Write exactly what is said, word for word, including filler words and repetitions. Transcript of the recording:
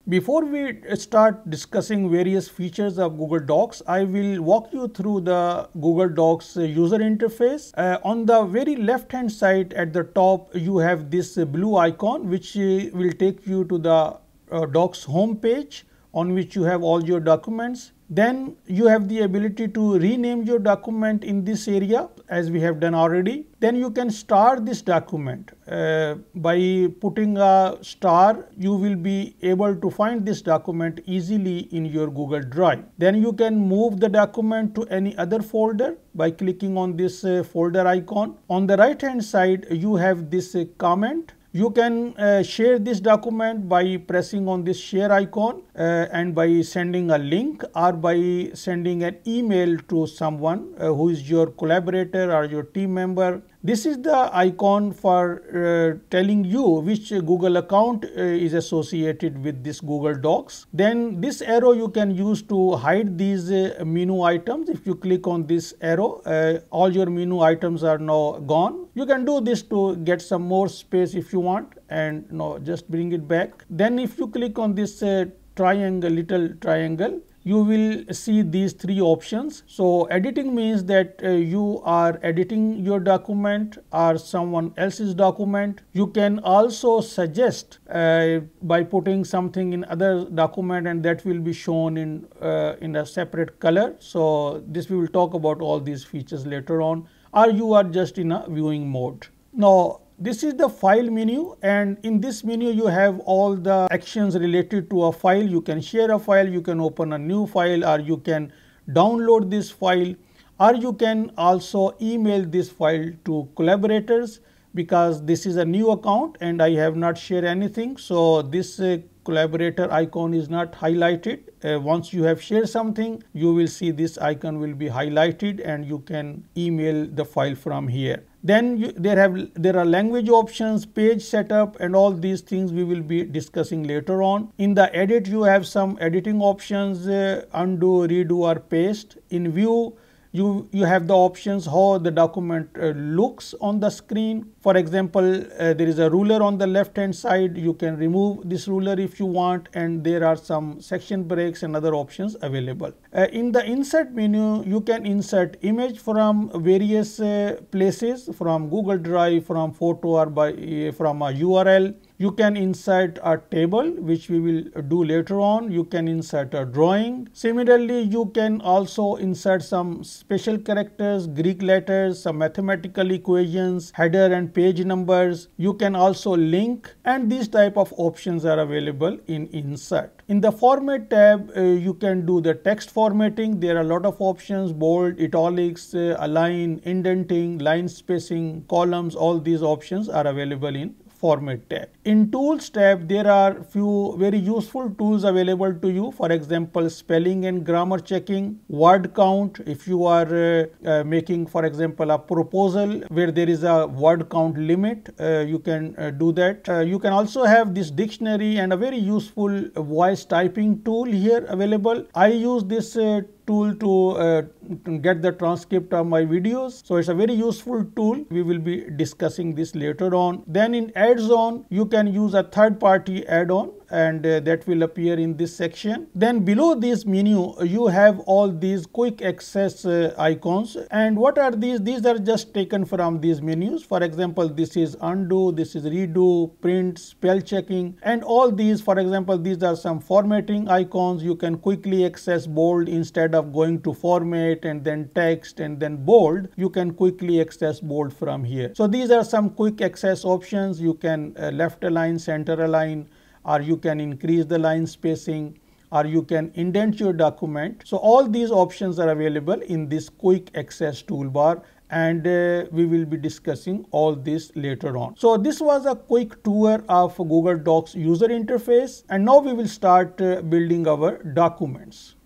Before we start discussing various features of Google Docs, I will walk you through the Google Docs user interface. Uh, on the very left hand side at the top, you have this blue icon which uh, will take you to the uh, Docs home page on which you have all your documents. Then you have the ability to rename your document in this area as we have done already. Then you can star this document. Uh, by putting a star, you will be able to find this document easily in your Google Drive. Then you can move the document to any other folder by clicking on this uh, folder icon. On the right hand side, you have this uh, comment. You can uh, share this document by pressing on this share icon uh, and by sending a link or by sending an email to someone uh, who is your collaborator or your team member. This is the icon for uh, telling you which Google account uh, is associated with this Google Docs. Then this arrow you can use to hide these uh, menu items. If you click on this arrow, uh, all your menu items are now gone. You can do this to get some more space if you want, and no, just bring it back. Then if you click on this uh, triangle, little triangle, you will see these three options. So editing means that uh, you are editing your document or someone else's document. You can also suggest uh, by putting something in other document, and that will be shown in uh, in a separate color. So this we will talk about all these features later on, or you are just in a viewing mode. Now this is the file menu, and in this menu you have all the actions related to a file. You can share a file, you can open a new file, or you can download this file, or you can also email this file to collaborators. Because this is a new account and I have not shared anything, so this uh, collaborator icon is not highlighted. Uh, once you have shared something, you will see this icon will be highlighted and you can email the file from here. Then you, there have there are language options, page setup, and all these things we will be discussing later on. In the edit, you have some editing options, uh, undo, redo, or paste. In view, you you have the options how the document uh, looks on the screen. For example, uh, there is a ruler on the left hand side. You can remove this ruler if you want, and there are some section breaks and other options available. Uh, in the insert menu, you can insert image from various uh, places, from Google Drive, from photo, or by uh, from a U R L. You can insert a table, which we will do later on. You can insert a drawing. Similarly, you can also insert some special characters, Greek letters, some mathematical equations, header and page numbers. You can also link, and these type of options are available in insert. In the format tab, uh, you can do the text formatting. There are a lot of options: bold, italics, uh, align, indenting, line spacing, columns. All these options are available in format tab. In tools tab, there are few very useful tools available to you. For example, spelling and grammar checking, word count. If you are uh, uh, making, for example, a proposal where there is a word count limit, uh, you can uh, do that. Uh, you can also have this dictionary and a very useful voice typing tool here available. I use this uh, tool to, uh, to get the transcript of my videos. So it's a very useful tool. We will be discussing this later on. Then in add-on, you can use a third-party add-on, and uh, that will appear in this section. Then below this menu, you have all these quick access uh, icons. And what are these? These are just taken from these menus. For example, this is undo, this is redo, print, spell checking, and all these. For example, these are some formatting icons. You can quickly access bold instead of going to format and then text and then bold. You can quickly access bold from here. So these are some quick access options. You can uh, left align, center align, or you can increase the line spacing, or you can indent your document. So all these options are available in this quick access toolbar, and uh, we will be discussing all this later on. So this was a quick tour of Google Docs user interface, and now we will start uh, building our documents.